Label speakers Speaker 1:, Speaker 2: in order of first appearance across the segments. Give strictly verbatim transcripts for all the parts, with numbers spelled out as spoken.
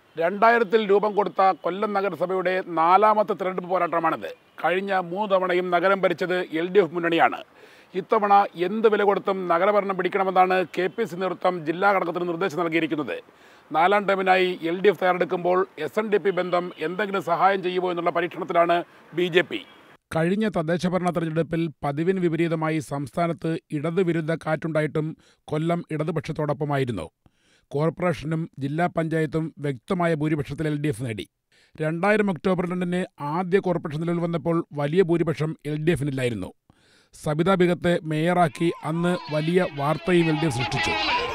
Speaker 1: രണ്ടായിരത്തിൽ രൂപം കൊടുത്ത കൊല്ലം നഗരസഭയുടെ നാലാമത്തെ തെരഞ്ഞെടുപ്പ് പോരാട്ടമാണിത്. കഴിഞ്ഞ മൂന്ന് തവണയും നഗരം ഭരിച്ചത് എൽ ഡി എഫ് മുന്നണിയാണ്. ഇത്തവണ എന്ത് വില കൊടുത്തും നഗരഭരണം പിടിക്കണമെന്നാണ് കെ പി സി നേതൃത്വം ജില്ലാ ഘടകത്തിന് നിർദ്ദേശം നൽകിയിരിക്കുന്നത്. നാലാം ടേമിനായി എൽ ഡി എഫ് തയ്യാറെടുക്കുമ്പോൾ എസ് എൻ ഡി പി ബന്ധം എന്തെങ്കിലും സഹായം ചെയ്യുമോ എന്നുള്ള പരീക്ഷണത്തിലാണ് ബി ജെ പി. കഴിഞ്ഞ തദ്ദേശഭരണ തെരഞ്ഞെടുപ്പിൽ പതിവിന് വിപരീതമായി സംസ്ഥാനത്ത് ഇടതുവിരുദ്ധ കാറ്റുണ്ടായിട്ടും കൊല്ലം ഇടതുപക്ഷത്തോടൊപ്പമായിരുന്നു. കോർപ്പറേഷനും ജില്ലാ പഞ്ചായത്തും വ്യക്തമായ ഭൂരിപക്ഷത്തിൽ എൽ ഡി എഫ് നേടി. രണ്ടായിരം ഒക്ടോബർ രണ്ടിന് ആദ്യ കോർപ്പറേഷൻ നിലവിൽ വന്നപ്പോൾ വലിയ ഭൂരിപക്ഷം എൽ ഡി എഫിനില്ലായിരുന്നു. സബിത ബിഗത്തെ മേയറാക്കി അന്ന് വലിയ വാർത്തയും എൽ ഡി എഫ് സൃഷ്ടിച്ചു.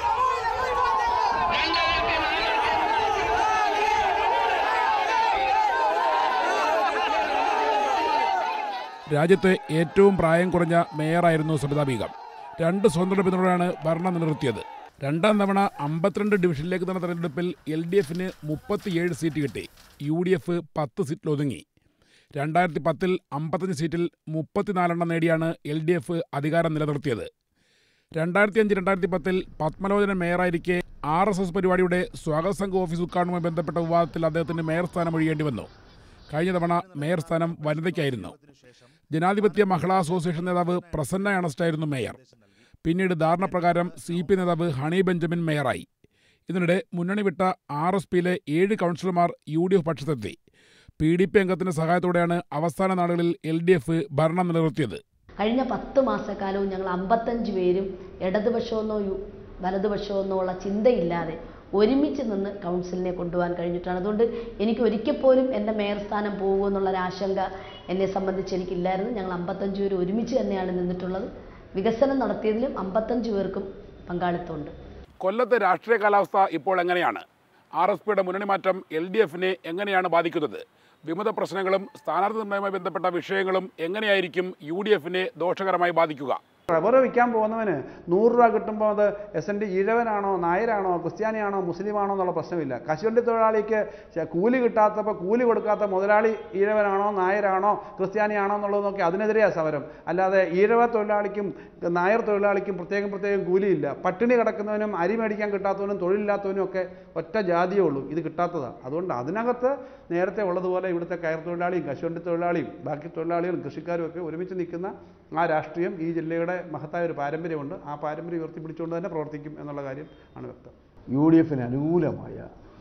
Speaker 1: രാജ്യത്തെ ഏറ്റവും പ്രായം കുറഞ്ഞ മേയറായിരുന്നു സബിത ബീഗം. രണ്ട് സ്വതന്ത്ര പിന്തുണയാണ് ഭരണം നിലനിർത്തിയത്. രണ്ടാം തവണ അമ്പത്തിരണ്ട് ഡിവിഷനിലേക്ക് നടന്ന തെരഞ്ഞെടുപ്പിൽ എൽ ഡി എഫിന് മുപ്പത്തിയേഴ് സീറ്റ് കിട്ടി. യു ഡി എഫ് പത്ത് സീറ്റിൽ ഒതുങ്ങി. രണ്ടായിരത്തി പത്തിൽ അമ്പത്തഞ്ച് സീറ്റിൽ മുപ്പത്തിനാലെണ്ണം നേടിയാണ് എൽ ഡി എഫ് അധികാരം നിലനിർത്തിയത്. രണ്ടായിരത്തി അഞ്ച് രണ്ടായിരത്തി പത്തിൽ പത്മലോചനൻ മേയറായിരിക്കെ ആർ എസ് എസ് പരിപാടിയുടെ സ്വാഗത സംഘ ഓഫീസ് ഉദ്ഘാടനവുമായി ബന്ധപ്പെട്ട വിവാദത്തിൽ അദ്ദേഹത്തിന് മേയർ സ്ഥാനം ഒഴിയേണ്ടി വന്നു. കഴിഞ്ഞ തവണ മേയർ സ്ഥാനം വനിതയ്ക്കായിരുന്നു. ജനാധിപത്യ മഹിളാ അസോസിയേഷൻ നേതാവ് പ്രസന്ന അണസ്റ്റായിരുന്നു മേയർ. പിന്നീട് ധാരണപ്രകാരം സി പി നേതാവ് ഹണി ബെഞ്ചമിൻ മേയറായി. ഇതിനിടെ മുന്നണി വിട്ട ആർ എസ് പിയിലെ ഏഴ് കൗൺസിലർമാർ യു ഡി എഫ് പക്ഷത്തെത്തി. പി ഡി പി അംഗത്തിന്റെ സഹായത്തോടെയാണ് അവസാന നാളുകളിൽ എൽ ഡി എഫ് ഭരണം നിലനിർത്തിയത്.
Speaker 2: കഴിഞ്ഞ പത്ത് മാസക്കാലവും ഞങ്ങൾ അമ്പത്തഞ്ച് പേരും ഇടതുപക്ഷമെന്നോ വലതുപക്ഷമെന്നോ ഉള്ള ചിന്തയില്ലാതെ ഒരുമിച്ച് നിന്ന് കൗൺസിലിനെ കൊണ്ടുപോകാൻ കഴിഞ്ഞിട്ടാണ്. അതുകൊണ്ട് എനിക്ക് ഒരിക്കൽ പോലും എൻ്റെ മേയർ സ്ഥാനം പോകുമെന്നുള്ളൊരു ആശങ്ക എന്നെ സംബന്ധിച്ച് എനിക്കില്ലായിരുന്നു. ഞങ്ങൾ അമ്പത്തഞ്ച് പേര് ഒരുമിച്ച് തന്നെയാണ് നിന്നിട്ടുള്ളത്. വികസനം നടത്തിയതിലും അമ്പത്തഞ്ച് പേർക്കും പങ്കാളിത്തമുണ്ട്.
Speaker 1: കൊല്ലത്തെ രാഷ്ട്രീയ കാലാവസ്ഥ ഇപ്പോൾ എങ്ങനെയാണ്? ആർ എസ് പിയുടെ മുന്നണി മാറ്റം എൽ ഡി എഫിനെ എങ്ങനെയാണ് ബാധിക്കുന്നത്? വിമത പ്രശ്നങ്ങളും സ്ഥാനാർത്ഥി നിർണ്ണയവുമായി ബന്ധപ്പെട്ട വിഷയങ്ങളും എങ്ങനെയായിരിക്കും യു ഡി എഫിനെ ദോഷകരമായി ബാധിക്കുക?
Speaker 3: റബ്ബർ വിൽക്കാൻ പോകുന്നവന് നൂറ് രൂപ കിട്ടുമ്പോൾ അത് എസ് എൻ ഡി ഈഴവനാണോ നായരാണോ ക്രിസ്ത്യാനിയാണോ മുസ്ലിമാണോ എന്നുള്ള പ്രശ്നമില്ല. കശുവണ്ടി തൊഴിലാളിക്ക് കൂലി കിട്ടാത്തപ്പോൾ കൂലി കൊടുക്കാത്ത മുതലാളി ഈഴവനാണോ നായരാണോ ക്രിസ്ത്യാനിയാണോ എന്നുള്ളത് നോക്കി അതിനെതിരെയാണ് സമരം. അല്ലാതെ ഈഴവ തൊഴിലാളിക്കും നായർ തൊഴിലാളിക്കും പ്രത്യേകം പ്രത്യേകം കൂലിയില്ല. പട്ടിണി കിടക്കുന്നവനും അരി മേടിക്കാൻ കിട്ടാത്തവനും തൊഴിലില്ലാത്തവനും ഒക്കെ ഒറ്റ ജാതിയേ ഉള്ളൂ. ഇത് കിട്ടാത്തതാണ്. അതുകൊണ്ട് അതിനകത്ത് നേരത്തെ ഉള്ളതുപോലെ ഇവിടുത്തെ കയർ തൊഴിലാളിയും കശുവണ്ടി തൊഴിലാളിയും ബാക്കി തൊഴിലാളികളും കൃഷിക്കാരും ഒക്കെ ഒരുമിച്ച് നിൽക്കുന്ന ആ രാഷ്ട്രീയം ഈ ജില്ലയുടെ മഹത്തായ ഒരു പാരമ്പര്യമുണ്ട്. ആ പാരമ്പര്യം ഉയർത്തിപ്പിടിച്ചുകൊണ്ട് തന്നെ പ്രവർത്തിക്കും എന്നുള്ള കാര്യം ആണ് വ്യക്തം.
Speaker 4: യു ഡി എഫിന് അനുകൂലമായ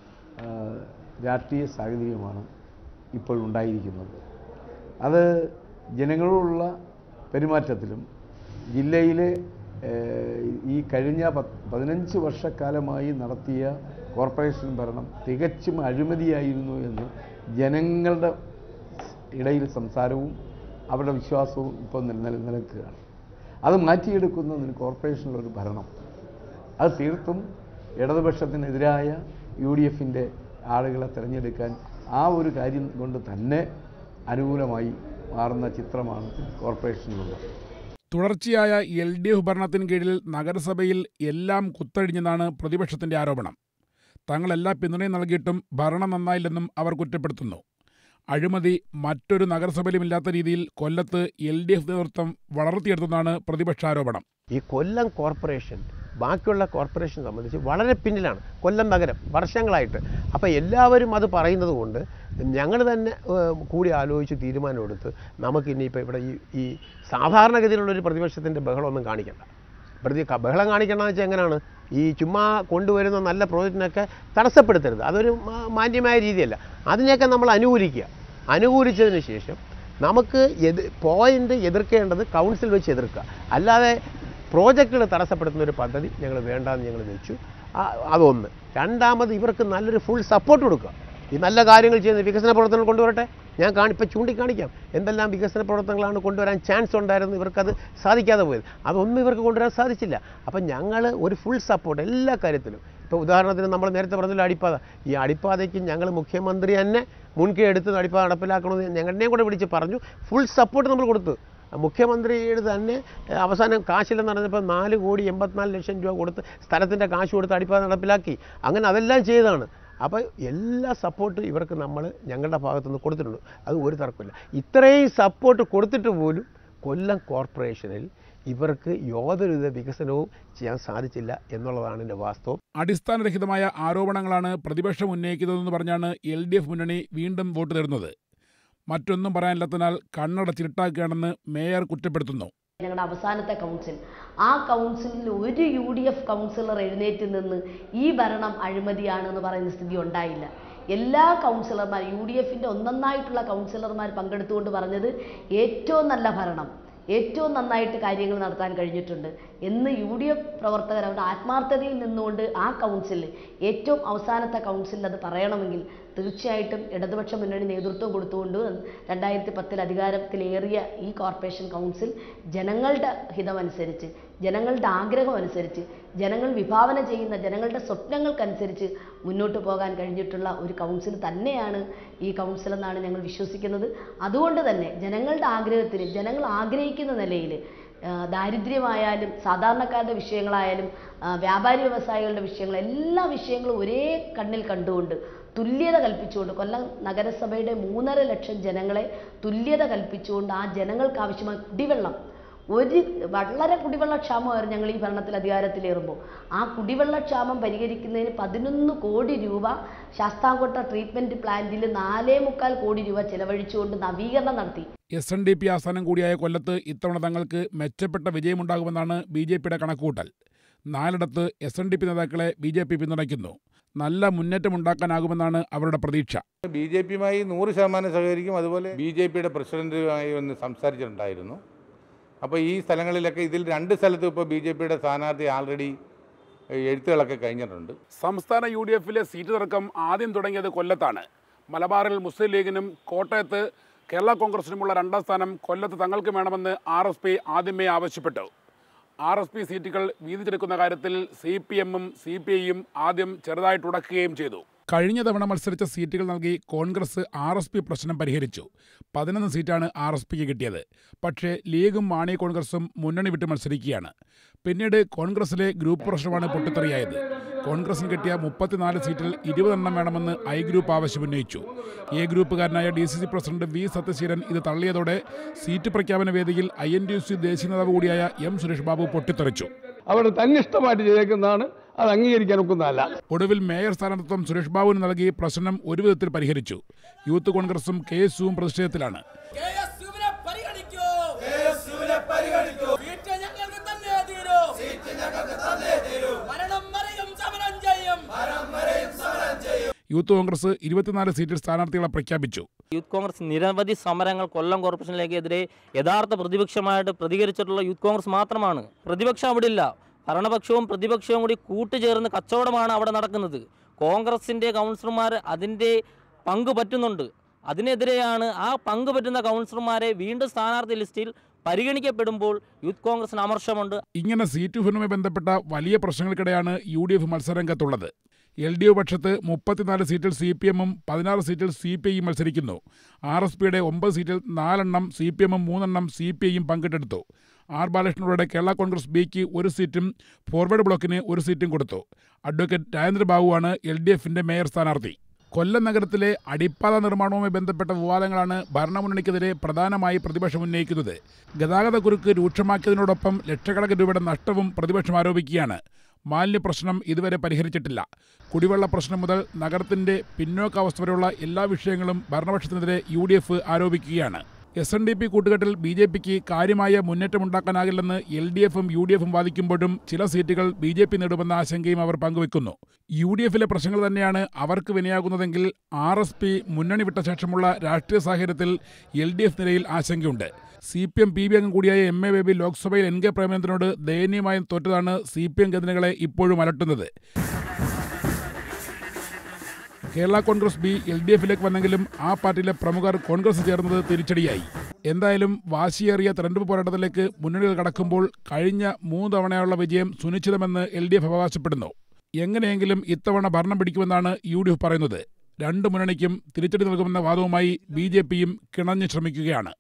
Speaker 4: രാഷ്ട്രീയ സാഹചര്യമാണ് ഇപ്പോൾ ഉണ്ടായിരിക്കുന്നത്. അത് ജനങ്ങളോടുള്ള പെരുമാറ്റത്തിലും ജില്ലയിലെ ഈ കഴിഞ്ഞ പതിനഞ്ച് വർഷക്കാലമായി നടത്തിയ കോർപ്പറേഷൻ ഭരണം തികച്ചും അഴിമതിയായിരുന്നു എന്ന് ജനങ്ങളുടെ ഇടയിൽ സംസാരവും അവരുടെ വിശ്വാസവും ഇപ്പോൾ നിലനിൽക്കുകയാണ്. അത് മാറ്റിയെടുക്കുന്നതിന് കോർപ്പറേഷനിലൊരു ഭരണം അത് തീർത്തും ഇടതുപക്ഷത്തിനെതിരായ യു ഡി എഫിൻ്റെ ആളുകളെ തിരഞ്ഞെടുക്കാൻ ആ ഒരു കാര്യം കൊണ്ട് തന്നെ അനുകൂലമായി മാറുന്ന ചിത്രമാണ് കോർപ്പറേഷനിലുള്ളത്.
Speaker 1: തുടർച്ചയായ എൽ ഡി എഫ് ഭരണത്തിന് കീഴിൽ നഗരസഭയിൽ എല്ലാം കുത്തഴിഞ്ഞെന്നാണ് പ്രതിപക്ഷത്തിൻ്റെ ആരോപണം. തങ്ങളെല്ലാ പിന്തുണയും നൽകിയിട്ടും ഭരണം നന്നായില്ലെന്നും അവർ കുറ്റപ്പെടുത്തുന്നു. അഴിമതി മറ്റൊരു നഗരസഭയിലും ഇല്ലാത്ത രീതിയിൽ കൊല്ലത്ത് എൽ ഡി എഫ് നേതൃത്വം വളർത്തിയെടുത്തെന്നാണ് പ്രതിപക്ഷാരോപണം.
Speaker 5: ഈ കൊല്ലം കോർപ്പറേഷൻ ബാക്കിയുള്ള കോർപ്പറേഷൻ സംബന്ധിച്ച് വളരെ പിന്നിലാണ് കൊല്ലം നഗരം വർഷങ്ങളായിട്ട്. അപ്പോൾ എല്ലാവരും അത് പറയുന്നത് കൊണ്ട് ഞങ്ങൾ തന്നെ കൂടി ആലോചിച്ച് തീരുമാനമെടുത്ത് നമുക്കിനിയിപ്പോൾ ഇവിടെ ഈ ഈ സാധാരണഗതിയിലുള്ളൊരു പ്രതിപക്ഷത്തിൻ്റെ ബഹളമൊന്നും കാണിക്കണ്ട. പ്രതി ബഹളം കാണിക്കണമെന്ന് വെച്ചാൽ എങ്ങനെയാണ്? ഈ ചുമ്മാ കൊണ്ടുവരുന്ന നല്ല പ്രോജക്റ്റിനൊക്കെ തടസ്സപ്പെടുത്തരുത്. അതൊരു മാന്യമായ രീതിയല്ല. അതിനെയൊക്കെ നമ്മൾ അനുകൂലിക്കുക. അനുകൂലിച്ചതിന് ശേഷം നമുക്ക് എതി പോയിൻ്റ് എതിർക്കേണ്ടത് കൗൺസിൽ വെച്ച് എതിർക്കുക. അല്ലാതെ പ്രോജക്റ്റുകൾ തടസ്സപ്പെടുത്തുന്ന ഒരു പദ്ധതി ഞങ്ങൾ വേണ്ടാന്ന് ഞങ്ങൾ വെച്ചു. അതൊന്ന്. രണ്ടാമത് ഇവർക്ക് നല്ലൊരു ഫുൾ സപ്പോർട്ട് കൊടുക്കുക. ഈ നല്ല കാര്യങ്ങൾ ചെയ്യുന്ന വികസന പ്രവർത്തനങ്ങൾ കൊണ്ടുവരട്ടെ. ഞാൻ കാണി ഇപ്പോൾ ചൂണ്ടിക്കാണിക്കാം എന്തെല്ലാം വികസന പ്രവർത്തനങ്ങളാണ് കൊണ്ടുവരാൻ ചാൻസ് ഉണ്ടായിരുന്നു. ഇവർക്കത് സാധിക്കാതെ പോയത്. അതൊന്നും ഇവർക്ക് കൊണ്ടുവരാൻ സാധിച്ചില്ല. അപ്പം ഞങ്ങൾ ഒരു ഫുൾ സപ്പോർട്ട് എല്ലാ കാര്യത്തിലും. ഇപ്പോൾ ഉദാഹരണത്തിന് നമ്മൾ നേരത്തെ പറഞ്ഞില്ല അടിപ്പാത. ഈ അടിപ്പാതയ്ക്ക് ഞങ്ങൾ മുഖ്യമന്ത്രി തന്നെ മുൻകൈ എടുത്ത് അടിപ്പാത നടപ്പിലാക്കണമെന്ന് ഞങ്ങളുടെയും കൂടെ വിളിച്ച് പറഞ്ഞു. ഫുൾ സപ്പോർട്ട് നമ്മൾ കൊടുത്തു. മുഖ്യമന്ത്രിയുടെ തന്നെ അവസാനം കാശില്ലെന്ന് പറഞ്ഞപ്പോൾ നാല് കോടി എൺപത്തിനാല് ലക്ഷം രൂപ കൊടുത്ത് സ്ഥലത്തിൻ്റെ കാശ് കൊടുത്ത് അടിപ്പാത നടപ്പിലാക്കി. അങ്ങനെ അതെല്ലാം ചെയ്തതാണ്. അപ്പോൾ എല്ലാ സപ്പോർട്ടും ഇവർക്ക് നമ്മൾ ഞങ്ങളുടെ ഭാഗത്തുനിന്ന് കൊടുത്തിട്ടുണ്ട്. അത് ഒരു തർക്കമില്ല. ഇത്രയും സപ്പോർട്ട് കൊടുത്തിട്ട് പോലും കൊല്ലം കോർപ്പറേഷനിൽ ഇവർക്ക് യാതൊരുവിധ വികസനവും ചെയ്യാൻ സാധിച്ചില്ല എന്നുള്ളതാണ് എൻ്റെ വാസ്തവം.
Speaker 1: അടിസ്ഥാനരഹിതമായ ആരോപണങ്ങളാണ് പ്രതിപക്ഷം ഉന്നയിക്കുന്നതെന്ന് പറഞ്ഞാണ് എൽ ഡി എഫ് മുന്നണി വീണ്ടും വോട്ട് തേടുന്നത്. മറ്റൊന്നും പറയാനില്ലാത്തതിനാൽ കണ്ണടച്ചിരുട്ടാക്കുകയാണെന്ന് മേയർ കുറ്റപ്പെടുത്തുന്നു.
Speaker 2: ഞങ്ങളുടെ അവസാനത്തെ കൗൺസിൽ, ആ കൗൺസിലിൽ ഒരു യു ഡി എഫ് കൗൺസിലർ എഴുന്നേറ്റ് നിന്ന് ഈ ഭരണം അഴിമതിയാണെന്ന് പറയുന്ന സ്ഥിതി ഉണ്ടായില്ല. എല്ലാ കൗൺസിലർമാർ, യു ഡി എഫിൻ്റെ ഒന്നൊന്നായിട്ടുള്ള കൗൺസിലർമാർ പങ്കെടുത്തുകൊണ്ട് പറഞ്ഞത് ഏറ്റവും നല്ല ഭരണം, ഏറ്റവും നന്നായിട്ട് കാര്യങ്ങൾ നടത്താൻ കഴിഞ്ഞിട്ടുണ്ട് എന്ന് യു ഡി എഫ് പ്രവർത്തകർ അവരുടെ ആത്മാർത്ഥതയിൽ നിന്നുകൊണ്ട് ആ കൗൺസിലിൽ, ഏറ്റവും അവസാനത്തെ കൗൺസിലിൽ അത് പറയണമെങ്കിൽ തീർച്ചയായിട്ടും ഇടതുപക്ഷ മുന്നണി നേതൃത്വം കൊടുത്തുകൊണ്ട് രണ്ടായിരത്തി പത്തിൽ അധികാരത്തിലേറിയ ഈ കോർപ്പറേഷൻ കൗൺസിൽ ജനങ്ങളുടെ ഹിതമനുസരിച്ച്, ജനങ്ങളുടെ ആഗ്രഹം അനുസരിച്ച്, ജനങ്ങൾ വിഭാവന ചെയ്യുന്ന ജനങ്ങളുടെ സ്വപ്നങ്ങൾക്കനുസരിച്ച് മുന്നോട്ട് പോകാൻ കഴിഞ്ഞിട്ടുള്ള ഒരു കൗൺസിൽ തന്നെയാണ് ഈ കൗൺസിൽ എന്നാണ് ഞങ്ങൾ വിശ്വസിക്കുന്നത്. അതുകൊണ്ട് തന്നെ ജനങ്ങളുടെ ആഗ്രഹത്തിന്, ജനങ്ങൾ ആഗ്രഹിക്കുന്ന നിലയിൽ ദാരിദ്ര്യമായാലും സാധാരണക്കാരുടെ വിഷയങ്ങളായാലും വ്യാപാരി വ്യവസായികളുടെ വിഷയങ്ങൾ, എല്ലാ വിഷയങ്ങളും ഒരേ കണ്ണിൽ കണ്ടുകൊണ്ട് തുല്യത കൽപ്പിച്ചുകൊണ്ട്, കൊല്ലം നഗരസഭയുടെ മൂന്നര ലക്ഷം ജനങ്ങളെ തുല്യത കൽപ്പിച്ചുകൊണ്ട് ആ ജനങ്ങൾക്ക് ആവശ്യമായ കുടിവെള്ളം, ഒരു വളരെ കുടിവെള്ളക്ഷാമമായിരുന്നു ഞങ്ങൾ ഈ ഭരണത്തിൽ അധികാരത്തിലേറുമ്പോൾ. ആ കുടിവെള്ളക്ഷാമം പരിഹരിക്കുന്നതിന് പതിനൊന്ന് കോടി രൂപ ശാസ്താംകോട്ട ട്രീറ്റ്മെൻറ്റ് പ്ലാന്റിൽ നാലേ മുക്കാൽ കോടി രൂപ ചെലവഴിച്ചുകൊണ്ട് നവീകരണം നടത്തി.
Speaker 1: എസ് എൻ ഡി പി ആസ്ഥാനം കൂടിയായ കൊല്ലത്ത് ഇത്തവണ തങ്ങൾക്ക് മെച്ചപ്പെട്ട വിജയമുണ്ടാകുമെന്നാണ് ബി ജെ പിയുടെ കണക്കുകൂട്ടൽ. നാലിടത്ത് എസ് എൻ ഡി പി നേതാക്കളെ ബി ജെ പി പിന്തുണയ്ക്കുന്നു. നല്ല മുന്നേറ്റമുണ്ടാക്കാനാകുമെന്നാണ് അവരുടെ പ്രതീക്ഷ.
Speaker 6: ബി ജെ പിയുമായി നൂറ് ശതമാനം സഹകരിക്കും. അതുപോലെ ബി ജെ പിയുടെ പ്രസിഡന്റുമായി ഒന്ന് സംസാരിച്ചിട്ടുണ്ടായിരുന്നു. അപ്പോൾ ഈ സ്ഥലങ്ങളിലൊക്കെ, ഇതിൽ രണ്ട് സ്ഥലത്തും ഇപ്പോൾ ബി ജെ പിയുടെ സ്ഥാനാർത്ഥി ആൾറെഡി എഴുത്തുകളൊക്കെ കഴിഞ്ഞിട്ടുണ്ട്.
Speaker 1: സംസ്ഥാന യു ഡി എഫിലെ സീറ്റ് തർക്കം ആദ്യം തുടങ്ങിയത് കൊല്ലത്താണ്. മലബാറിൽ മുസ്ലിം ലീഗിനും കോട്ടയത്ത് കേരള കോൺഗ്രസിനുമുള്ള രണ്ടാം സ്ഥാനം കൊല്ലത്ത് തങ്ങൾക്ക് വേണമെന്ന് ആർ എസ് പി ആദ്യമേ ആവശ്യപ്പെട്ടു. ആർ എസ് പി സീറ്റുകൾ വീതിച്ചെടുക്കുന്ന കാര്യത്തിൽ സി പി എമ്മും സി പി ഐയും ആദ്യം ചെറുതായിട്ട് ഉടക്കുകയും ചെയ്തു. കഴിഞ്ഞ തവണ മത്സരിച്ച സീറ്റുകൾ നൽകി കോൺഗ്രസ് ആർ എസ് പി പ്രശ്നം പരിഹരിച്ചു. പതിനൊന്ന് സീറ്റാണ് ആർ എസ് പിക്ക് കിട്ടിയത്. പക്ഷേ ലീഗും മാണി കോൺഗ്രസും മുന്നണി വിട്ട് മത്സരിക്കുകയാണ്. പിന്നീട് കോൺഗ്രസിലെ ഗ്രൂപ്പ് പ്രശ്നമാണ് പൊട്ടിത്തെറിയായത്. കോൺഗ്രസിന് കിട്ടിയ മുപ്പത്തിനാല് സീറ്റിൽ ഇരുപതെണ്ണം വേണമെന്ന് ഐ ഗ്രൂപ്പ് ആവശ്യമുന്നയിച്ചു. എ ഗ്രൂപ്പുകാരനായ D C C president V Sathyaseelan ഇത് തള്ളിയതോടെ സീറ്റ് പ്രഖ്യാപന വേദിയിൽ I N T U C ദേശീയ നേതാവ് കൂടിയായ എം സുരേഷ് ബാബു പൊട്ടിത്തെറിച്ചു.
Speaker 7: അവർ തന്നിഷ്ടമായിട്ട് ചെയ്തേക്കുന്നതാണ്, അത് അംഗീകരിക്കാൻ ഒക്കുന്നതല്ല.
Speaker 1: ഒടുവിൽ മേയർ സ്ഥാനാർത്ഥിത്വം സുരേഷ് ബാബുവിന് നൽകി പ്രശ്നം ഒരു വിധത്തിൽ പരിഹരിച്ചു. യൂത്ത് കോൺഗ്രസും കെ എസ് യുവും പ്രതിഷേധത്തിലാണ്. യൂത്ത് കോൺഗ്രസ് ഇരുപത്തിനാല് സീറ്റിൽ സ്ഥാനാർത്ഥികളെ പ്രഖ്യാപിച്ചു.
Speaker 8: യൂത്ത് കോൺഗ്രസ് നിരവധി സമരങ്ങൾ കൊല്ലം കോർപ്പറേഷനിലേക്കെതിരെ യഥാർത്ഥ പ്രതിപക്ഷമായിട്ട് പ്രതികരിച്ചിട്ടുള്ള യൂത്ത് കോൺഗ്രസ് മാത്രമാണ്. പ്രതിപക്ഷം അവിടെ ഇല്ല. ഭരണപക്ഷവും പ്രതിപക്ഷവും കൂടി കൂട്ടുചേർന്ന് കച്ചവടമാണ് അവിടെ നടക്കുന്നത്. കോൺഗ്രസിൻ്റെ കൗൺസിലർമാർ അതിൻ്റെ പങ്ക് പറ്റുന്നുണ്ട്. അതിനെതിരെയാണ് ആ പങ്ക് പറ്റുന്ന കൗൺസിലർമാരെ വീണ്ടും സ്ഥാനാർത്ഥി ലിസ്റ്റിൽ പരിഗണിക്കപ്പെടുമ്പോൾ യൂത്ത് കോൺഗ്രസിന് അമർഷമുണ്ട്.
Speaker 1: ഇങ്ങനെ സീറ്റ് വിഭജനവുമായി ബന്ധപ്പെട്ട വലിയ പ്രശ്നങ്ങൾക്കിടെയാണ് യു ഡി എഫ് മത്സരരംഗത്തുള്ളത്. എൽ ഡി എഫ് പക്ഷത്ത് മുപ്പത്തിനാല് സീറ്റിൽ സി പി എമ്മും പതിനാറ് സീറ്റിൽ സി പി ഐയും മത്സരിക്കുന്നു. ആർ എസ് പിയുടെ ഒമ്പത് സീറ്റിൽ നാലെണ്ണം സി പി എമ്മും മൂന്നെണ്ണം സി പി ഐയും പങ്കിട്ടെടുത്തു. ആർ ബാലകൃഷ്ണനോടെ കേരള കോൺഗ്രസ് ബിക്ക് ഒരു സീറ്റും ഫോർവേഡ് ബ്ലോക്കിന് ഒരു സീറ്റും കൊടുത്തു. അഡ്വക്കേറ്റ് രാജേന്ദ്ര ബാബുവാണ് എൽ ഡി എഫിൻ്റെ മേയർ സ്ഥാനാർത്ഥി. കൊല്ലം നഗരത്തിലെ അടിപ്പാത നിർമ്മാണവുമായി ബന്ധപ്പെട്ട വിവാദങ്ങളാണ് ഭരണമുന്നണിക്കെതിരെ പ്രധാനമായി പ്രതിപക്ഷം ഉന്നയിക്കുന്നത്. ഗതാഗതക്കുരുക്ക് രൂക്ഷമാക്കിയതിനോടൊപ്പം ലക്ഷക്കണക്കിന് രൂപയുടെ നഷ്ടവും പ്രതിപക്ഷം ആരോപിക്കുകയാണ്. മാലിന്യ പ്രശ്നം ഇതുവരെ പരിഹരിച്ചിട്ടില്ല. കുടിവെള്ള പ്രശ്നം മുതൽ നഗരത്തിൻ്റെ പിന്നോക്കാവസ്ഥ വരെയുള്ള എല്ലാ വിഷയങ്ങളും ഭരണപക്ഷത്തിനെതിരെ യു ഡി എഫ് ആരോപിക്കുകയാണ്. എസ് എൻ ഡി പി കൂട്ടുകെട്ടിൽ ബി ജെ പിക്ക് കാര്യമായ മുന്നേറ്റമുണ്ടാക്കാനാകില്ലെന്ന് എൽ ഡി എഫും യു ഡി എഫും വാദിക്കുമ്പോഴും ചില സീറ്റുകൾ ബി ജെ പി നേടുമെന്ന ആശങ്കയും അവർ പങ്കുവെക്കുന്നു. യു ഡി എഫിലെ പ്രശ്നങ്ങൾ തന്നെയാണ് അവർക്ക് വിനയാകുന്നതെങ്കിൽ ആർ എസ് പി മുന്നണി വിട്ട ശേഷമുള്ള രാഷ്ട്രീയ സാഹചര്യത്തിൽ എൽ ഡി എഫ് നിലയിൽ ആശങ്കയുണ്ട്. C P M P B അംഗം കൂടിയായ എം എ ബേബി ലോക്സഭയിൽ എൻ കെ പ്രേമചന്ദ്രനോട് ദയനീയമായും തോറ്റതാണ് സി പി എം കേന്ദ്രങ്ങളെ ഇപ്പോഴും അലട്ടുന്നത്. Kerala Congress B L D എഫിലേക്ക് വന്നെങ്കിലും ആ പാർട്ടിയിലെ പ്രമുഖർ കോൺഗ്രസ് ചേർന്നത് തിരിച്ചടിയായി. എന്തായാലും വാശിയേറിയ തെരഞ്ഞെടുപ്പ് പോരാട്ടത്തിലേക്ക് മുന്നണികൾ കടക്കുമ്പോൾ കഴിഞ്ഞ മൂന്ന് തവണയുള്ള വിജയം സുനിശ്ചിതമെന്ന് എൽ ഡി എഫ് അവകാശപ്പെടുന്നു. എങ്ങനെയെങ്കിലും ഇത്തവണ ഭരണം പിടിക്കുമെന്നാണ് യു ഡി എഫ് പറയുന്നത്. രണ്ട് മുന്നണിക്കും തിരിച്ചടി നൽകുമെന്ന വാദവുമായി ബി ജെ പിയും കിണഞ്ഞു ശ്രമിക്കുകയാണ്.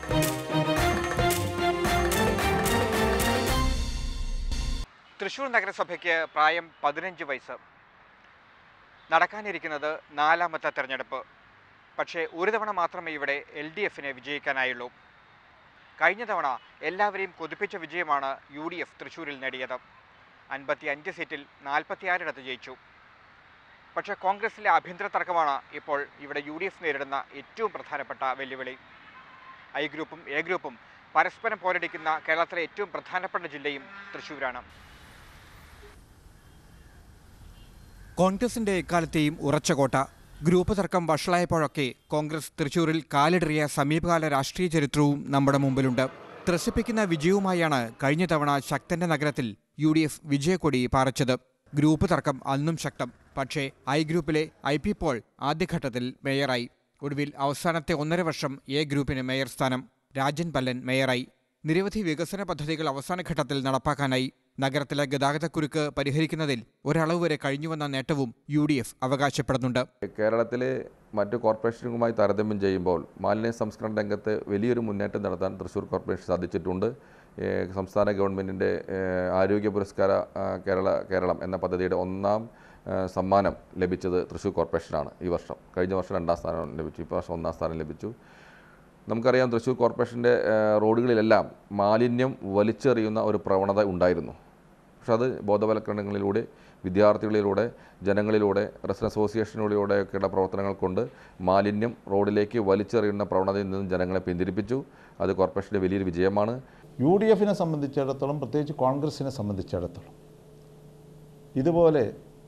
Speaker 9: തൃശൂർ നഗരസഭയ്ക്ക് പ്രായം പതിനഞ്ച് വയസ്സ്. നടക്കാനിരിക്കുന്നത് നാലാമത്തെ തെരഞ്ഞെടുപ്പ്. പക്ഷേ ഒരു തവണ മാത്രമേ ഇവിടെ എൽ ഡി എഫിന് വിജയിക്കാനായുള്ളൂ. കഴിഞ്ഞ തവണ എല്ലാവരെയും കൊതിപ്പിച്ച വിജയമാണ് യു ഡി എഫ് തൃശ്ശൂരിൽ നേടിയത്. അൻപത്തി അഞ്ച് സീറ്റിൽ നാൽപ്പത്തിയാറിടത്ത് ജയിച്ചു. പക്ഷേ കോൺഗ്രസിലെ ആഭ്യന്തര തർക്കമാണ് ഇപ്പോൾ ഇവിടെ യു ഡി എഫ് നേരിടുന്ന ഏറ്റവും പ്രധാനപ്പെട്ട വെല്ലുവിളി. ഐ ഗ്രൂപ്പും എ ഗ്രൂപ്പും പരസ്പരം പോരടിക്കുന്ന കേരളത്തിലെ ഏറ്റവും പ്രധാനപ്പെട്ട ജില്ലയും തൃശ്ശൂരാണ്.
Speaker 10: കോൺഗ്രസിന്റെ എക്കാലത്തെയും ഉറച്ച കോട്ട. ഗ്രൂപ്പ് തർക്കം വഷളായപ്പോഴൊക്കെ കോൺഗ്രസ് തൃശ്ശൂരിൽ കാലിടറിയ സമീപകാല രാഷ്ട്രീയ ചരിത്രവും നമ്മുടെ മുമ്പിലുണ്ട്. ത്രസിപ്പിക്കുന്ന വിജയവുമായാണ് കഴിഞ്ഞ തവണ ശക്തന്റെ നഗരത്തിൽ യു ഡി എഫ് വിജയക്കൊടി പാറിച്ചത്. ഗ്രൂപ്പ് തർക്കം അന്നും ശക്തം. പക്ഷേ ഐ ഗ്രൂപ്പിലെ ഐ പി പോൾ ആദ്യഘട്ടത്തിൽ മേയറായി. ഒടുവിൽ അവസാനത്തെ ഒന്നര വർഷം എ ഗ്രൂപ്പിന് മേയർ സ്ഥാനം. രാജൻ പല്ലൻ മേയറായി. നിരവധി വികസന പദ്ധതികൾ അവസാന ഘട്ടത്തിൽ നടപ്പാക്കാനായി. നഗരത്തിലെ ഗതാഗതക്കുരുക്ക് പരിഹരിക്കുന്നതിൽ ഒരളവ് വരെ കഴിഞ്ഞുവന്ന നേട്ടവും യു ഡി എഫ് അവകാശപ്പെടുന്നുണ്ട്.
Speaker 11: കേരളത്തിലെ മറ്റു കോർപ്പറേഷനുകളുമായി താരതമ്യം ചെയ്യുമ്പോൾ മാലിന്യ സംസ്കരണ രംഗത്ത് വലിയൊരു മുന്നേറ്റം നടത്താൻ തൃശ്ശൂർ കോർപ്പറേഷൻ സാധിച്ചിട്ടുണ്ട്. സംസ്ഥാന ഗവൺമെൻറ്റിൻ്റെ ആരോഗ്യ പുരസ്കാര കേരള കേരളം എന്ന പദ്ധതിയുടെ ഒന്നാം സമ്മാനം ലഭിച്ചത് തൃശ്ശൂർ കോർപ്പറേഷനാണ് ഈ വർഷം. കഴിഞ്ഞ വർഷം രണ്ടാം സ്ഥാനം ലഭിച്ചു, ഇപ്പോൾ വർഷം ഒന്നാം സ്ഥാനം ലഭിച്ചു. നമുക്കറിയാം തൃശ്ശൂർ കോർപ്പറേഷൻ്റെ റോഡുകളിലെല്ലാം മാലിന്യം വലിച്ചെറിയുന്ന ഒരു പ്രവണത ഉണ്ടായിരുന്നു. പക്ഷെ അത് ബോധവൽക്കരണങ്ങളിലൂടെ, വിദ്യാർത്ഥികളിലൂടെ, ജനങ്ങളിലൂടെ, റെസിഡൻസ് അസോസിയേഷനുകളിലൂടെയൊക്കെയുള്ള പ്രവർത്തനങ്ങൾ കൊണ്ട് മാലിന്യം റോഡിലേക്ക് വലിച്ചെറിയുന്ന പ്രവണതയിൽ നിന്നും ജനങ്ങളെ പിന്തിരിപ്പിച്ചു. അത് കോർപ്പറേഷൻ്റെ വലിയൊരു വിജയമാണ്.
Speaker 12: യു ഡി എഫിനെ സംബന്ധിച്ചിടത്തോളം, പ്രത്യേകിച്ച് കോൺഗ്രസിനെ സംബന്ധിച്ചിടത്തോളം ഇതുപോലെ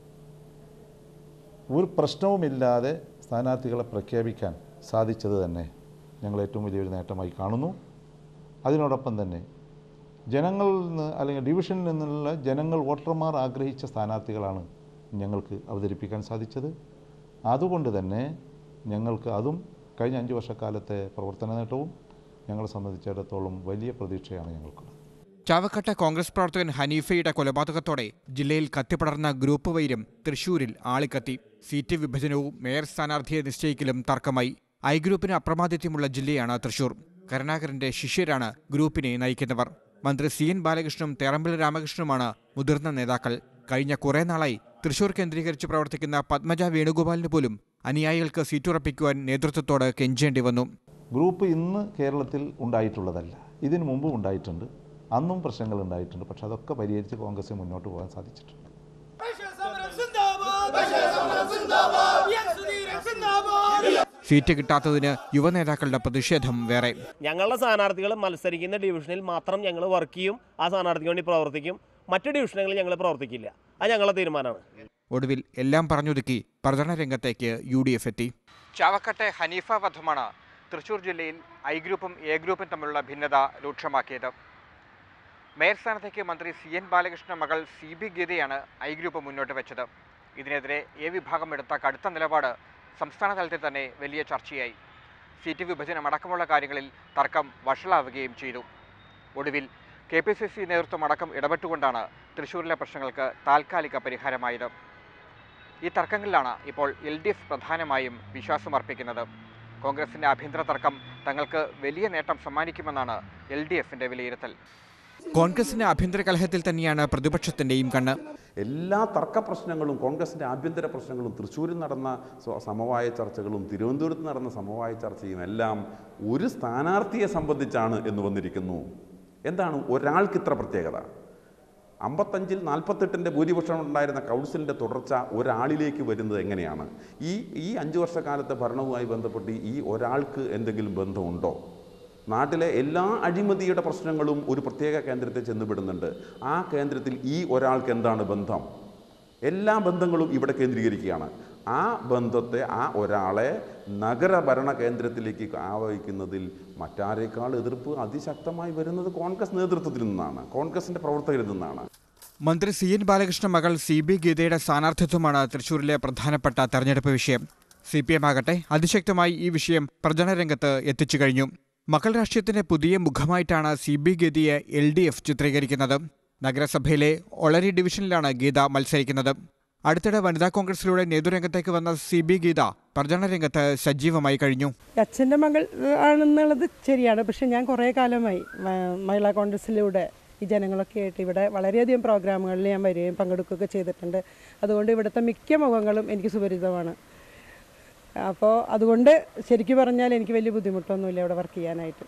Speaker 12: ഒരു പ്രശ്നവുമില്ലാതെ സ്ഥാനാർത്ഥികളെ പ്രഖ്യാപിക്കാൻ സാധിച്ചത് തന്നെ ഞങ്ങൾ ഏറ്റവും വലിയൊരു നേട്ടമായി കാണുന്നു. അതിനോടൊപ്പം തന്നെ ജനങ്ങളിൽ നിന്ന് അല്ലെങ്കിൽ ഡിവിഷനിൽ നിന്നുള്ള ജനങ്ങൾ വോട്ടർമാർ ആഗ്രഹിച്ച സ്ഥാനാർത്ഥികളാണ് ഞങ്ങൾക്ക് അവതരിപ്പിക്കാൻ സാധിച്ചത്. അതുകൊണ്ട് തന്നെ ഞങ്ങൾക്ക് അതും കഴിഞ്ഞ അഞ്ച് വർഷക്കാലത്തെ പ്രവർത്തന നേട്ടവും ഞങ്ങളെ സംബന്ധിച്ചിടത്തോളം വലിയ പ്രതീക്ഷയാണ് ഞങ്ങൾക്കുള്ളത്.
Speaker 10: ചാവക്കാട്ടെ കോൺഗ്രസ് പ്രവർത്തകൻ ഹനീഫയുടെ കൊലപാതകത്തോടെ ജില്ലയിൽ കത്തിപ്പടർന്ന ഗ്രൂപ്പ് വൈര്യം തൃശൂരിൽ ആളിക്കത്തി. സീറ്റ് വിഭജനവും മേയർ സ്ഥാനാർത്ഥിയെ നിശ്ചയിക്കലും തർക്കമായി. ഐ ഗ്രൂപ്പിന് അപ്രമാദിത്യമുള്ള ജില്ലയാണ് തൃശൂർ. കരുണാകരന്റെ ശിഷ്യരാണ് ഗ്രൂപ്പിനെ നയിക്കുന്നവർ. മന്ത്രി സി എൻ ബാലകൃഷ്ണനും തേറമ്പിൽ രാമകൃഷ്ണനുമാണ് മുതിർന്ന നേതാക്കൾ. കഴിഞ്ഞ കുറേ നാളായി തൃശൂർ കേന്ദ്രീകരിച്ച് പ്രവർത്തിക്കുന്ന പത്മജ വേണുഗോപാലിന് പോലും അനുയായികൾക്ക് സീറ്റുറപ്പിക്കുവാൻ നേതൃത്വത്തോട് കെഞ്ചേണ്ടി വന്നു.
Speaker 12: ഗ്രൂപ്പ് ഇന്ന് കേരളത്തിൽ ഉണ്ടായിട്ടുള്ളതല്ല, ഇതിനു മുമ്പും ഉണ്ടായിട്ടുണ്ട്. അന്നും പ്രശ്നങ്ങൾ ഉണ്ടായിട്ടുണ്ട്. പക്ഷെ അതൊക്കെ പരിഹരിച്ച് കോൺഗ്രസിന് മുന്നോട്ട് പോകാൻ സാധിച്ചിട്ടുണ്ട്.
Speaker 10: സീറ്റ് കിട്ടാത്തതിന് യുവനേതാക്കളുടെ പ്രതിഷേധം വേറെ.
Speaker 5: ഞങ്ങളുടെ സ്ഥാനാർത്ഥികൾ മത്സരിക്കുന്ന ഡിവിഷനിൽ മാത്രം ഞങ്ങൾ വർക്ക് ചെയ്യും, ആ സ്ഥാനാർത്ഥിക്ക് വേണ്ടി പ്രവർത്തിക്കും. മറ്റു ഡിവിഷനുകളിൽ ഞങ്ങൾ പ്രവർത്തിക്കില്ല. അത് ഞങ്ങളുടെ തീരുമാനമാണ്.
Speaker 10: ഒടുവിൽ എല്ലാം പറഞ്ഞൊതുക്കി പ്രചരണ രംഗത്തേക്ക് യു ഡി എഫ് എത്തി.
Speaker 9: ചാവക്കാട്ടെ ഹനീഫ വധമാണ് തൃശ്ശൂർ ജില്ലയിൽ ഐ ഗ്രൂപ്പും എ ഗ്രൂപ്പും തമ്മിലുള്ള ഭിന്നത രൂക്ഷമാക്കിയത്. മേയർ സ്ഥാനത്തേക്ക് മന്ത്രി സി എൻ ബാലകൃഷ്ണ മകൾ സി ബി ഗീതയാണ് ഐ ഗ്രൂപ്പ് മുന്നോട്ട് വെച്ചത്. ഇതിനെതിരെ എ വിഭാഗം എടുത്ത കടുത്ത നിലപാട് സംസ്ഥാന തലത്തിൽ തന്നെ വലിയ ചർച്ചയായി. സീറ്റ് വിഭജനം അടക്കമുള്ള കാര്യങ്ങളിൽ തർക്കം വഷളാവുകയും ചെയ്തു. ഒടുവിൽ കെ പി സി സി നേതൃത്വം അടക്കം ഇടപെട്ടുകൊണ്ടാണ് തൃശ്ശൂരിലെ പ്രശ്നങ്ങൾക്ക് താൽക്കാലിക പരിഹാരമായത്. ഈ തർക്കങ്ങളിലാണ് ഇപ്പോൾ എൽ ഡി എഫ് പ്രധാനമായും വിശ്വാസമർപ്പിക്കുന്നത്. കോൺഗ്രസിൻ്റെ ആഭ്യന്തര തർക്കം തങ്ങൾക്ക് വലിയ നേട്ടം സമ്മാനിക്കുമെന്നാണ് എൽ ഡി എഫിൻ്റെ വിലയിരുത്തൽ.
Speaker 10: കോൺഗ്രസിന്റെ ആഭ്യന്തര കലഹത്തിൽ തന്നെയാണ് പ്രതിപക്ഷത്തിന്റെയും കണ്ണ്.
Speaker 13: എല്ലാ തർക്ക പ്രശ്നങ്ങളും, കോൺഗ്രസിൻ്റെ ആഭ്യന്തര പ്രശ്നങ്ങളും, തൃശ്ശൂരിൽ നടന്ന സമവായ ചർച്ചകളും തിരുവനന്തപുരത്ത് നടന്ന സമവായ ചർച്ചയും എല്ലാം ഒരു സ്ഥാനാർത്ഥിയെ സംബന്ധിച്ചാണ് എന്ന് വന്നിരിക്കുന്നു. എന്താണ് ഒരാൾക്ക് ഇത്ര പ്രത്യേകത? അമ്പത്തഞ്ചിൽ നാൽപ്പത്തെട്ടിൻ്റെ ഭൂരിപക്ഷം ഉണ്ടായിരുന്ന കൗൺസിലിൻ്റെ തുടർച്ച ഒരാളിലേക്ക് വരുന്നത് എങ്ങനെയാണ്? ഈ ഈ അഞ്ച് വർഷക്കാലത്തെ ഭരണവുമായി ബന്ധപ്പെട്ട് ഈ ഒരാൾക്ക് എന്തെങ്കിലും ബന്ധമുണ്ടോ? നാട്ടിലെ എല്ലാ അഴിമതിയുടെ പ്രശ്നങ്ങളും ഒരു പ്രത്യേക കേന്ദ്രത്തിൽ ചെന്നുപെടുന്നുണ്ട്. ആ കേന്ദ്രത്തിൽ ഈ ഒരാൾക്ക് എന്താണ് ബന്ധം? എല്ലാ ബന്ധങ്ങളും ഇവിടെ കേന്ദ്രീകരിക്കുകയാണ്. ആ ബന്ധത്തെ, ആ ഒരാളെ നഗരഭരണ കേന്ദ്രത്തിലേക്ക് ആവഹിക്കുന്നതിൽ മറ്റാരേക്കാൾ എതിർപ്പ് അതിശക്തമായി വരുന്നത് കോൺഗ്രസ് നേതൃത്വത്തിൽ നിന്നാണ്, കോൺഗ്രസിൻ്റെ പ്രവർത്തകരിൽ നിന്നാണ്.
Speaker 10: മന്ത്രി സി എൻ ബാലകൃഷ്ണ മകൾ സി ബി ഗീതയുടെ സ്ഥാനാർത്ഥിത്വമാണ് തൃശൂരിലെ പ്രധാനപ്പെട്ട തെരഞ്ഞെടുപ്പ് വിഷയം. സി പി എം ആകട്ടെ അതിശക്തമായി ഈ വിഷയം പ്രചരണരംഗത്ത് എത്തിച്ചു കഴിഞ്ഞു. മക്കൾ രാഷ്ട്രീയത്തിന്റെ പുതിയ മുഖമായിട്ടാണ് സി ബി ഗീതയെ എൽ ഡി എഫ് ചിത്രീകരിക്കുന്നത്. നഗരസഭയിലെ ഒളരി ഡിവിഷനിലാണ് ഗീത മത്സരിക്കുന്നത്. അടുത്തിടെ വനിതാ കോൺഗ്രസിലൂടെ നേതൃരംഗത്തേക്ക് വന്ന സി ബി ഗീത പ്രചരണ രംഗത്ത് സജീവമായി കഴിഞ്ഞു.
Speaker 14: അച്ഛൻ്റെ മകൾ ആണെന്നുള്ളത് ശരിയാണ്. പക്ഷെ ഞാൻ കുറേ കാലമായി മഹിളാ കോൺഗ്രസിലൂടെ ഈ ജനങ്ങളൊക്കെ ആയിട്ട് ഇവിടെ വളരെയധികം പ്രോഗ്രാമുകളിൽ ഞാൻ വരികയും പങ്കെടുക്കുകയൊക്കെ ചെയ്തിട്ടുണ്ട്. അതുകൊണ്ട് ഇവിടുത്തെ മിക്ക മുഖങ്ങളും എനിക്ക് സുപരിചിതമാണ്. അപ്പോൾ അതുകൊണ്ട് ശരിക്കും പറഞ്ഞാൽ എനിക്ക് വലിയ ബുദ്ധിമുട്ടൊന്നുമില്ല ഇവിടെ വർക്ക് ചെയ്യാനായിട്ട്.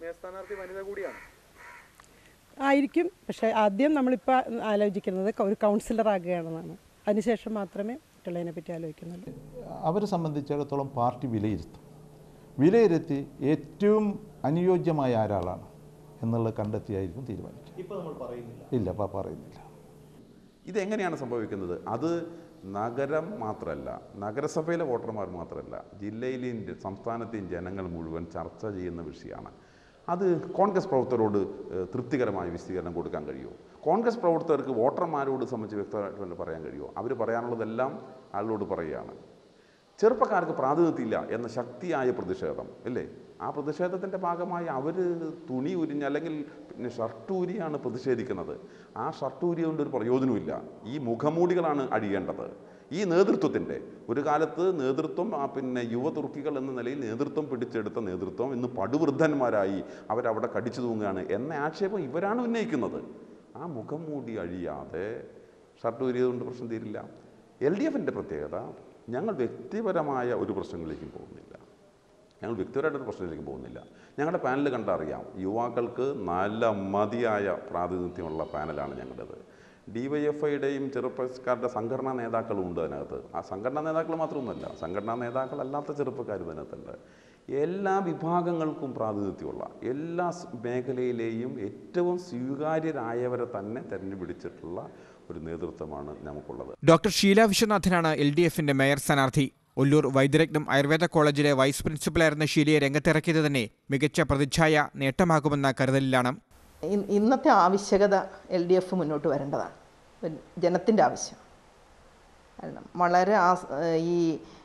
Speaker 15: സ്ഥാനാർത്ഥി വനിത കൂടിയാണ്.
Speaker 14: ആയിരിക്കും. പക്ഷേ ആദ്യം നമ്മളിപ്പോൾ ആലോചിക്കുന്നത് ഒരു കൗൺസിലർ ആകുകയാണെന്നാണ്. അതിനുശേഷം മാത്രമേ മറ്റുള്ളതിനെ പറ്റി ആലോചിക്കുന്നുള്ളൂ.
Speaker 12: അവരെ സംബന്ധിച്ചിടത്തോളം പാർട്ടി വിലയിരുത്തും. വിലയിരുത്തി ഏറ്റവും അനുയോജ്യമായ ആരാളാണ് എന്നുള്ളത് കണ്ടെത്തിയായിരിക്കും തീരുമാനിക്കുക.
Speaker 15: ഇപ്പോൾ നമ്മൾ പറയുന്നില്ല.
Speaker 12: ഇല്ല, അപ്പോൾ പറയുന്നില്ല.
Speaker 13: ഇതെങ്ങനെയാണ് സംഭവിക്കുന്നത്? അത് നഗരം മാത്രമല്ല, നഗരസഭയിലെ വോട്ടർമാർ മാത്രമല്ല, ജില്ലയിലെയും സംസ്ഥാനത്തെയും ജനങ്ങൾ മുഴുവൻ ചർച്ച ചെയ്യുന്ന വിഷയമാണ്. അത് കോൺഗ്രസ് പ്രവർത്തകരോട് തൃപ്തികരമായ വിശദീകരണം കൊടുക്കാൻ കഴിയുമോ? കോൺഗ്രസ് പ്രവർത്തകർക്ക് വോട്ടർമാരോട് സംബന്ധിച്ച് വ്യക്തമായിട്ട് പറയാൻ കഴിയുമോ? അവർ പറയാനുള്ളതെല്ലാം ആളോട് പറയുകയാണ്. ചെറുപ്പക്കാർക്ക് പ്രാതിനിധ്യമില്ല എന്ന ശക്തിയായ പ്രതിഷേധം അല്ലേ? ആ പ്രതിഷേധത്തിൻ്റെ ഭാഗമായി അവർ തുണി ഉരിഞ്ഞ് അല്ലെങ്കിൽ പിന്നെ ഷർട്ടൂരിയാണ് പ്രതിഷേധിക്കുന്നത്. ആ ഷർട്ടൂരി കൊണ്ട് ഒരു പ്രയോജനമില്ല. ഈ മുഖമൂടികളാണ് അഴിയേണ്ടത്. ഈ നേതൃത്വത്തിൻ്റെ ഒരു കാലത്ത് നേതൃത്വം ആ പിന്നെ യുവ തുർക്കികൾ എന്ന നിലയിൽ നേതൃത്വം പിടിച്ചെടുത്ത നേതൃത്വം ഇന്ന് പടുവൃദ്ധന്മാരായി അവരവിടെ കടിച്ചു തൂങ്ങുകയാണ് എന്ന ആക്ഷേപം ഇവരാണ് ഉന്നയിക്കുന്നത്. ആ മുഖം മൂടി അഴിയാതെ ഷർട്ടൂരിയത് കൊണ്ട് പ്രശ്നം തീരില്ല. എൽ ഡി എഫിൻ്റെ പ്രത്യേകത, ഞങ്ങൾ വ്യക്തിപരമായ ഒരു പ്രശ്നങ്ങളിലേക്കും പോകുന്നില്ല. ഞങ്ങൾ വ്യക്തിപരമായിട്ടൊരു പ്രശ്നത്തിലേക്ക് പോകുന്നില്ല. ഞങ്ങളുടെ പാനൽ കണ്ടറിയാം, യുവാക്കൾക്ക് നല്ല മതിയായ പ്രാതിനിധ്യമുള്ള പാനലാണ് ഞങ്ങളുടേത്. ഡി വൈ എഫ് ഐയുടെയും ചെറുപ്പക്കാരുടെ സംഘടനാ നേതാക്കളും ഉണ്ട് അതിനകത്ത്. ആ സംഘടനാ നേതാക്കൾ മാത്രമൊന്നുമല്ല, സംഘടനാ നേതാക്കളല്ലാത്ത ചെറുപ്പക്കാർ ഇതിനകത്തുണ്ട്. എല്ലാ വിഭാഗങ്ങൾക്കും പ്രാതിനിധ്യമുള്ള, എല്ലാ മേഖലയിലെയും ഏറ്റവും സ്വീകാര്യരായവരെ തന്നെ തെരഞ്ഞെടുപ്പിച്ചിട്ടുള്ള ഒരു നേതൃത്വമാണ് നമുക്കുള്ളത്.
Speaker 10: ഡോക്ടർ ഷീല വിശ്വനാഥനാണ് എൽ ഡി എഫിന്റെ മേയർ സ്ഥാനാർത്ഥി. ഒല്ലൂർ വൈദ്യരത്നം ആയുർവേദ കോളേജിലെ വൈസ് പ്രിൻസിപ്പലായിരുന്ന ഷീലയെ രംഗത്തിറക്കിയത് തന്നെ മികച്ച പ്രതിച്ഛായ നേട്ടമാകുമെന്ന കരുതലിലാണ്.
Speaker 16: ഇന്നത്തെ ആവശ്യകത എൽ ഡി എഫ് മുന്നോട്ട് വരേണ്ടതാണ്, ജനത്തിൻ്റെ ആവശ്യം. കാരണം വളരെ ഈ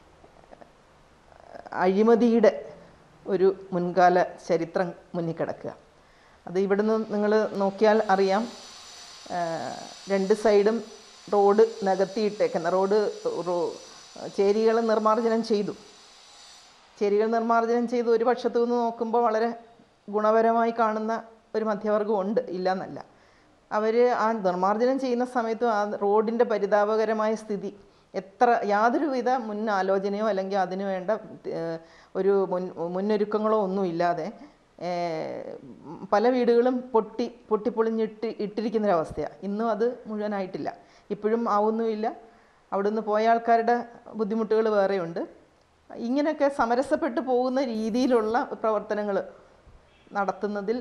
Speaker 16: അഴിമതിയുടെ ഒരു മുൻകാല ചരിത്രം മുന്നിൽ കിടക്കുക. അത് ഇവിടുന്ന് നിങ്ങൾ നോക്കിയാൽ അറിയാം. രണ്ട് സൈഡും റോഡ് നികത്തിയിട്ടേക്കുന്ന റോഡ് ചേരികൾ നിർമ്മാർജ്ജനം ചെയ്തു. ചേരികൾ നിർമ്മാർജ്ജനം ചെയ്തു ഒരു പക്ഷത്തു നിന്ന് നോക്കുമ്പോൾ വളരെ ഗുണപരമായി കാണുന്ന ഒരു മധ്യവർഗം ഉണ്ട്, ഇല്ലയെന്നല്ല. അവർ ആ നിർമ്മാർജ്ജനം ചെയ്യുന്ന സമയത്തും ആ റോഡിൻ്റെ പരിതാപകരമായ സ്ഥിതി എത്ര യാതൊരുവിധ മുൻ ആലോചനയോ അല്ലെങ്കിൽ അതിനു വേണ്ട ഒരു മുൻ മുന്നൊരുക്കങ്ങളോ ഒന്നുമില്ലാതെ പല വീടുകളും പൊട്ടി പൊട്ടിപ്പൊളിഞ്ഞിട്ട് ഇട്ടിരിക്കുന്നൊരവസ്ഥയാണ്. ഇന്നും അത് മുഴുവനായിട്ടില്ല, ഇപ്പോഴും ആവുന്നുമില്ല. അവിടുന്ന് പോയ ആൾക്കാരുടെ ബുദ്ധിമുട്ടുകൾ വേറെയുണ്ട്. ഇങ്ങനെയൊക്കെ സമരസപ്പെട്ടു പോകുന്ന രീതിയിലുള്ള പ്രവർത്തനങ്ങൾ നടത്തുന്നതിൽ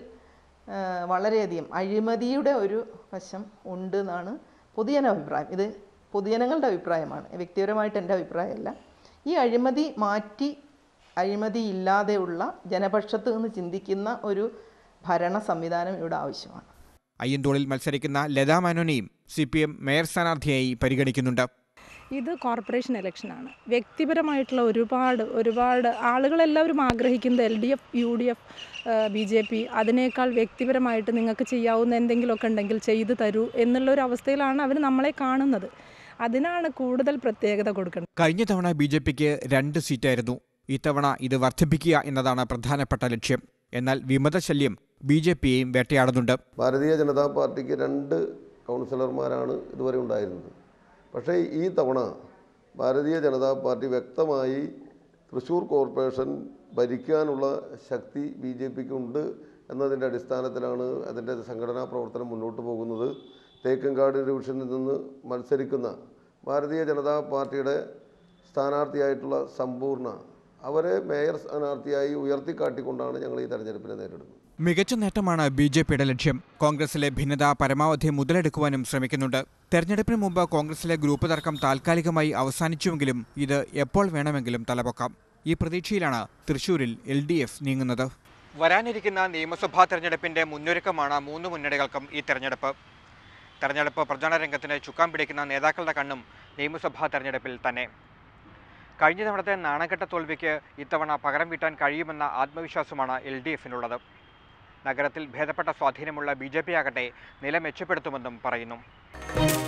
Speaker 16: വളരെയധികം അഴിമതിയുടെ ഒരു വശം ഉണ്ട് എന്നാണ് പൊതുജന അഭിപ്രായം. ഇത് പൊതുജനങ്ങളുടെ അഭിപ്രായമാണ്, വ്യക്തിപരമായിട്ട് എൻ്റെ അഭിപ്രായമല്ല. ഈ അഴിമതി മാറ്റി അഴിമതി ഇല്ലാതെയുള്ള ജനപക്ഷത്ത് നിന്ന് ചിന്തിക്കുന്ന ഒരു ഭരണ സംവിധാനം ഇവിടെ ആവശ്യമാണ്.
Speaker 10: അയ്യന്തോളിൽ മത്സരിക്കുന്ന ലതാ മേനോനെയും സി പി എം മേയർ സ്ഥാനാർത്ഥിയായി പരിഗണിക്കുന്നുണ്ട്.
Speaker 17: ഇത് കോർപ്പറേഷൻ ഇലക്ഷനാണ്. വ്യക്തിപരമായിട്ടുള്ള ഒരുപാട് ഒരുപാട് ആളുകളെല്ലാവരും ആഗ്രഹിക്കുന്നത് L D F, U D F, B J P അതിനേക്കാൾ വ്യക്തിപരമായിട്ട് നിങ്ങൾക്ക് ചെയ്യാവുന്ന എന്തെങ്കിലുമൊക്കെ ഉണ്ടെങ്കിൽ ചെയ്തു തരൂ എന്നുള്ളൊരു അവസ്ഥയിലാണ് അവർ നമ്മളെ കാണുന്നത്. അതിനാണ് കൂടുതൽ പ്രത്യേകത കൊടുക്കുന്നത്.
Speaker 10: കഴിഞ്ഞ തവണ ബി ജെ പിക്ക് രണ്ട് സീറ്റായിരുന്നു. ഇത്തവണ ഇത് വർദ്ധിപ്പിക്കുക എന്നതാണ് പ്രധാനപ്പെട്ട ലക്ഷ്യം. എന്നാൽ വിമതശല്യം ബി ജെ പിയെയും വേട്ടയാടുന്നുണ്ട്.
Speaker 18: ഭാരതീയ ജനതാ പാർട്ടിക്ക് രണ്ട് കൗൺസിലർമാരാണ് ഇതുവരെ ഉണ്ടായിരുന്നത്. പക്ഷേ ഈ തവണ ഭാരതീയ ജനതാ പാർട്ടി വ്യക്തമായി തൃശ്ശൂർ കോർപ്പറേഷൻ ഭരിക്കാനുള്ള ശക്തി ബി ജെ പിക്ക് ഉണ്ട് എന്നതിൻ്റെ അടിസ്ഥാനത്തിലാണ് അതിൻ്റെ സംഘടനാ പ്രവർത്തനം മുന്നോട്ട് പോകുന്നത്. തേക്കൻകാട് ഡിവിഷനിൽ നിന്ന് മത്സരിക്കുന്ന ഭാരതീയ ജനതാ പാർട്ടിയുടെ സ്ഥാനാർത്ഥിയായിട്ടുള്ള സമ്പൂർണ്ണ അവരെ മേയർ സ്ഥാനാർത്ഥിയായി ഉയർത്തിക്കാട്ടിക്കൊണ്ടാണ് ഞങ്ങൾ ഈ തെരഞ്ഞെടുപ്പിനെ നേരിടുന്നത്.
Speaker 10: മികച്ച നേട്ടമാണ് ബി ജെ പിയുടെ ലക്ഷ്യം. കോൺഗ്രസിലെ ഭിന്നത പരമാവധി മുതലെടുക്കുവാനും ശ്രമിക്കുന്നുണ്ട്. തെരഞ്ഞെടുപ്പിന് മുമ്പ് കോൺഗ്രസിലെ ഗ്രൂപ്പ് തർക്കം താൽക്കാലികമായി അവസാനിച്ചുവെങ്കിലും ഇത് എപ്പോൾ വേണമെങ്കിലും തലപൊക്കാം. ഈ പ്രതീക്ഷയിലാണ് തൃശൂരിൽ എൽ ഡി എഫ് നീങ്ങുന്നത്.
Speaker 9: വരാനിരിക്കുന്ന നിയമസഭാ തെരഞ്ഞെടുപ്പിന്റെ മുന്നൊരുക്കമാണ് മൂന്ന് മുന്നണികൾക്കും ഈ തെരഞ്ഞെടുപ്പ്. തെരഞ്ഞെടുപ്പ് പ്രചാരണ രംഗത്തിന് ചുക്കാൻ പിടിക്കുന്ന നേതാക്കളുടെ കണ്ണും നിയമസഭാ തെരഞ്ഞെടുപ്പിൽ തന്നെ. കഴിഞ്ഞ തവണത്തെ നാണക്കെട്ട തോൽവിക്ക് ഇത്തവണ പകരം വീട്ടാൻ കഴിയുമെന്ന ആത്മവിശ്വാസമാണ് എൽ ഡി എഫിനുള്ളത്. നഗരത്തിൽ ഭേദപ്പെട്ട സ്വാധീനമുള്ള ബി ജെ പി ആകട്ടെ നില മെച്ചപ്പെടുത്തുമെന്നും പറയുന്നു.